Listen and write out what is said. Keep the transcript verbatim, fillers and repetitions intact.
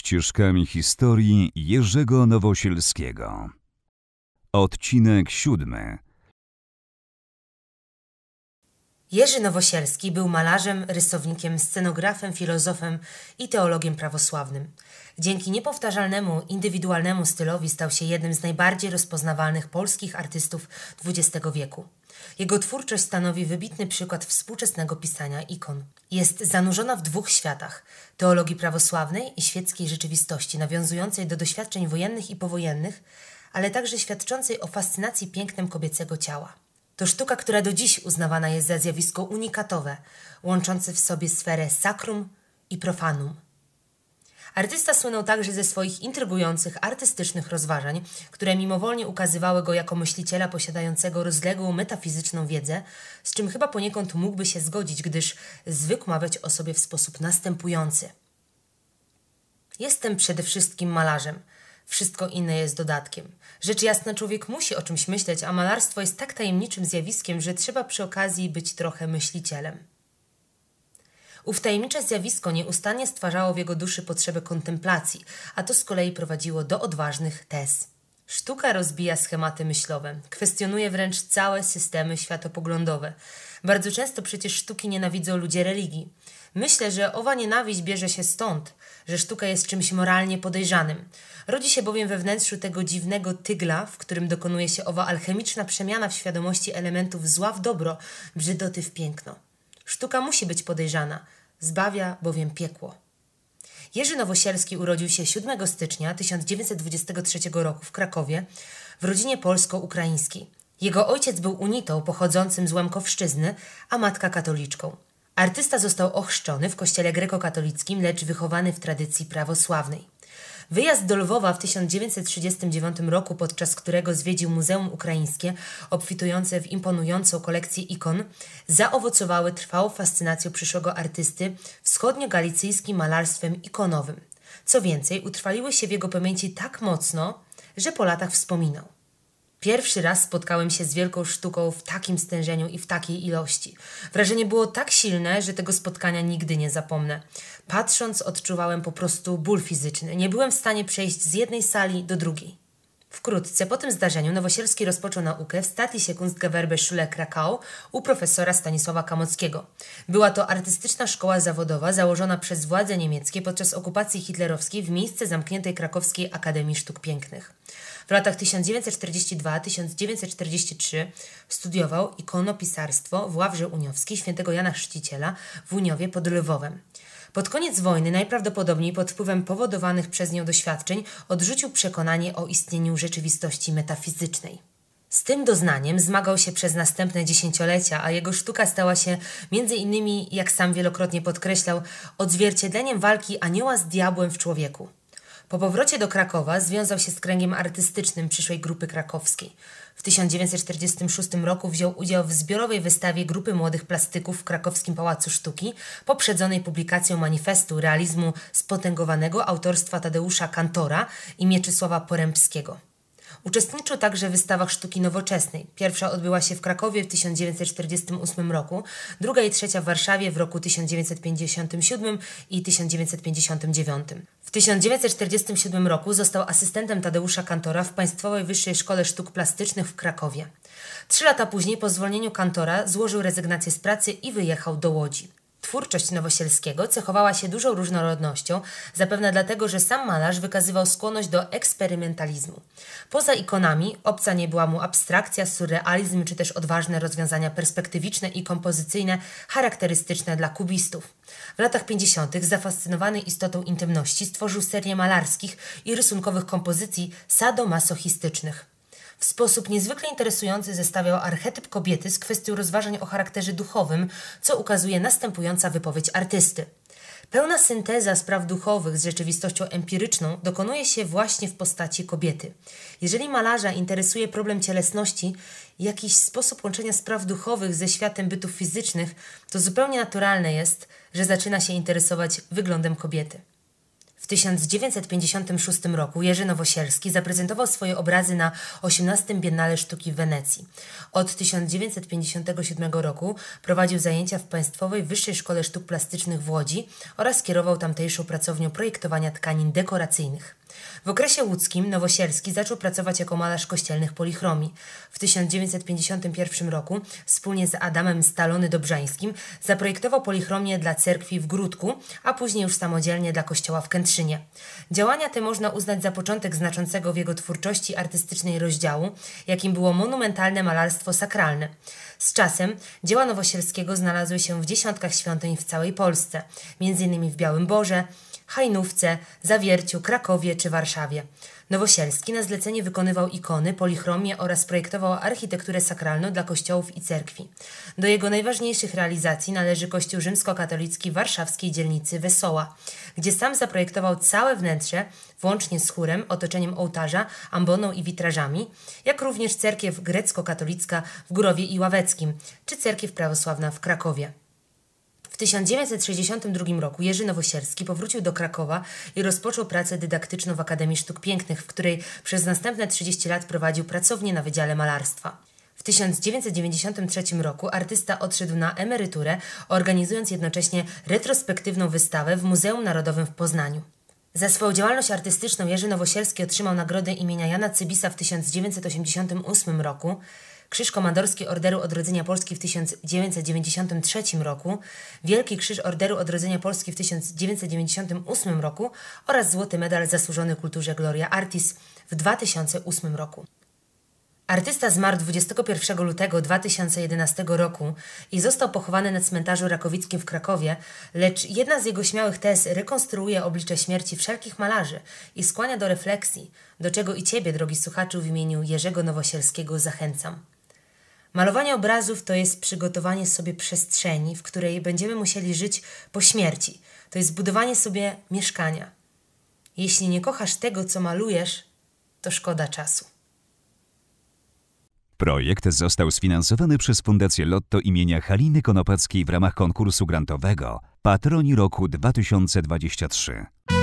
ścieżkami historii Jerzego Nowosielskiego. Odcinek siódmy. Jerzy Nowosielski był malarzem, rysownikiem, scenografem, filozofem i teologiem prawosławnym. Dzięki niepowtarzalnemu, indywidualnemu stylowi stał się jednym z najbardziej rozpoznawalnych polskich artystów dwudziestego wieku. Jego twórczość stanowi wybitny przykład współczesnego pisania ikon. Jest zanurzona w dwóch światach – teologii prawosławnej i świeckiej rzeczywistości, nawiązującej do doświadczeń wojennych i powojennych, ale także świadczącej o fascynacji pięknem kobiecego ciała. To sztuka, która do dziś uznawana jest za zjawisko unikatowe, łączące w sobie sferę sacrum i profanum. Artysta słynął także ze swoich intrygujących artystycznych rozważań, które mimowolnie ukazywały go jako myśliciela posiadającego rozległą metafizyczną wiedzę, z czym chyba poniekąd mógłby się zgodzić, gdyż zwykł mawiać o sobie w sposób następujący. Jestem przede wszystkim malarzem. Wszystko inne jest dodatkiem. Rzecz jasna, człowiek musi o czymś myśleć, a malarstwo jest tak tajemniczym zjawiskiem, że trzeba przy okazji być trochę myślicielem. Ów tajemnicze zjawisko nieustannie stwarzało w jego duszy potrzebę kontemplacji, a to z kolei prowadziło do odważnych tez. Sztuka rozbija schematy myślowe, kwestionuje wręcz całe systemy światopoglądowe. Bardzo często przecież sztuki nienawidzą ludzie religii. Myślę, że owa nienawiść bierze się stąd, że sztuka jest czymś moralnie podejrzanym. Rodzi się bowiem we wnętrzu tego dziwnego tygla, w którym dokonuje się owa alchemiczna przemiana w świadomości elementów zła w dobro, brzydoty w piękno. Sztuka musi być podejrzana, zbawia bowiem piekło. Jerzy Nowosielski urodził się siódmego stycznia tysiąc dziewięćset dwudziestego trzeciego roku w Krakowie w rodzinie polsko-ukraińskiej. Jego ojciec był unitą pochodzącym z Łemkowszczyzny, a matka katoliczką. Artysta został ochrzczony w kościele grekokatolickim, lecz wychowany w tradycji prawosławnej. Wyjazd do Lwowa w tysiąc dziewięćset trzydziestym dziewiątym roku, podczas którego zwiedził Muzeum Ukraińskie, obfitujące w imponującą kolekcję ikon, zaowocowały trwałą fascynacją przyszłego artysty wschodnio-galicyjskim malarstwem ikonowym. Co więcej, utrwaliły się w jego pamięci tak mocno, że po latach wspominał. Pierwszy raz spotkałem się z wielką sztuką w takim stężeniu i w takiej ilości. Wrażenie było tak silne, że tego spotkania nigdy nie zapomnę. Patrząc, odczuwałem po prostu ból fizyczny. Nie byłem w stanie przejść z jednej sali do drugiej. Wkrótce po tym zdarzeniu Nowosielski rozpoczął naukę w Staatliche Kunstgewerbeschule Krakau u profesora Stanisława Kamockiego. Była to artystyczna szkoła zawodowa założona przez władze niemieckie podczas okupacji hitlerowskiej w miejsce zamkniętej Krakowskiej Akademii Sztuk Pięknych. W latach tysiąc dziewięćset czterdziestym drugim do tysiąc dziewięćset czterdziestego trzeciego studiował ikonopisarstwo w Ławrze Uniowskiej świętego Jana Chrzciciela w Uniowie pod Lwowem. Pod koniec wojny, najprawdopodobniej pod wpływem powodowanych przez nią doświadczeń, odrzucił przekonanie o istnieniu rzeczywistości metafizycznej. Z tym doznaniem zmagał się przez następne dziesięciolecia, a jego sztuka stała się, między innymi, jak sam wielokrotnie podkreślał, odzwierciedleniem walki anioła z diabłem w człowieku. Po powrocie do Krakowa związał się z kręgiem artystycznym przyszłej grupy krakowskiej. W tysiąc dziewięćset czterdziestym szóstym roku wziął udział w zbiorowej wystawie grupy młodych plastyków w krakowskim Pałacu Sztuki, poprzedzonej publikacją manifestu realizmu spotęgowanego autorstwa Tadeusza Kantora i Mieczysława Porębskiego. Uczestniczył także w wystawach sztuki nowoczesnej. Pierwsza odbyła się w Krakowie w tysiąc dziewięćset czterdziestym ósmym roku, druga i trzecia w Warszawie w roku tysiąc dziewięćset pięćdziesiątym siódmym i tysiąc dziewięćset pięćdziesiątym dziewiątym. W tysiąc dziewięćset czterdziestym siódmym roku został asystentem Tadeusza Kantora w Państwowej Wyższej Szkole Sztuk Plastycznych w Krakowie. Trzy lata później po zwolnieniu Kantora złożył rezygnację z pracy i wyjechał do Łodzi. Twórczość Nowosielskiego cechowała się dużą różnorodnością, zapewne dlatego, że sam malarz wykazywał skłonność do eksperymentalizmu. Poza ikonami obca nie była mu abstrakcja, surrealizm czy też odważne rozwiązania perspektywiczne i kompozycyjne charakterystyczne dla kubistów. W latach pięćdziesiątych zafascynowany istotą intymności stworzył serię malarskich i rysunkowych kompozycji sadomasochistycznych. W sposób niezwykle interesujący zestawiał archetyp kobiety z kwestią rozważań o charakterze duchowym, co ukazuje następująca wypowiedź artysty. Pełna synteza spraw duchowych z rzeczywistością empiryczną dokonuje się właśnie w postaci kobiety. Jeżeli malarza interesuje problem cielesności, jakiś sposób łączenia spraw duchowych ze światem bytów fizycznych, to zupełnie naturalne jest, że zaczyna się interesować wyglądem kobiety. W tysiąc dziewięćset pięćdziesiątym szóstym roku Jerzy Nowosielski zaprezentował swoje obrazy na osiemnastym Biennale Sztuki w Wenecji. Od tysiąc dziewięćset pięćdziesiątego siódmego roku prowadził zajęcia w Państwowej Wyższej Szkole Sztuk Plastycznych w Łodzi oraz kierował tamtejszą pracownią projektowania tkanin dekoracyjnych. W okresie łódzkim Nowosielski zaczął pracować jako malarz kościelnych polichromii. W tysiąc dziewięćset pięćdziesiątym pierwszym roku wspólnie z Adamem Stalony-Dobrzańskim zaprojektował polichromię dla cerkwi w Gródku, a później już samodzielnie dla kościoła w Kętrzynie. Działania te można uznać za początek znaczącego w jego twórczości artystycznej rozdziału, jakim było monumentalne malarstwo sakralne. Z czasem dzieła Nowosielskiego znalazły się w dziesiątkach świątyń w całej Polsce, między innymi w Białym Borze, Hajnówce, Zawierciu, Krakowie czy Warszawie. Nowosielski na zlecenie wykonywał ikony, polichromie oraz projektował architekturę sakralną dla kościołów i cerkwi. Do jego najważniejszych realizacji należy kościół rzymskokatolicki w warszawskiej dzielnicy Wesoła, gdzie sam zaprojektował całe wnętrze, włącznie z chórem, otoczeniem ołtarza, amboną i witrażami, jak również cerkiew grecko-katolicka w Górowie i Ławeckim, czy cerkiew prawosławna w Krakowie. W tysiąc dziewięćset sześćdziesiątym drugim roku Jerzy Nowosielski powrócił do Krakowa i rozpoczął pracę dydaktyczną w Akademii Sztuk Pięknych, w której przez następne trzydzieści lat prowadził pracownię na Wydziale Malarstwa. W tysiąc dziewięćset dziewięćdziesiątym trzecim roku artysta odszedł na emeryturę, organizując jednocześnie retrospektywną wystawę w Muzeum Narodowym w Poznaniu. Za swoją działalność artystyczną Jerzy Nowosielski otrzymał nagrodę imienia Jana Cybisa w tysiąc dziewięćset osiemdziesiątym ósmym roku, Krzyż Komandorski Orderu Odrodzenia Polski w tysiąc dziewięćset dziewięćdziesiątym trzecim roku, Wielki Krzyż Orderu Odrodzenia Polski w tysiąc dziewięćset dziewięćdziesiątym ósmym roku oraz Złoty Medal Zasłużony Kulturze Gloria Artis w dwa tysiące ósmym roku. Artysta zmarł dwudziestego pierwszego lutego dwa tysiące jedenastego roku i został pochowany na cmentarzu Rakowickim w Krakowie, lecz jedna z jego śmiałych tez rekonstruuje oblicze śmierci wszelkich malarzy i skłania do refleksji, do czego i Ciebie, drogi słuchaczu, w imieniu Jerzego Nowosielskiego zachęcam. Malowanie obrazów to jest przygotowanie sobie przestrzeni, w której będziemy musieli żyć po śmierci. To jest budowanie sobie mieszkania. Jeśli nie kochasz tego, co malujesz, to szkoda czasu. Projekt został sfinansowany przez Fundację Lotto imienia Haliny Konopackiej w ramach konkursu grantowego Patroni Roku dwa tysiące dwudziestego trzeciego.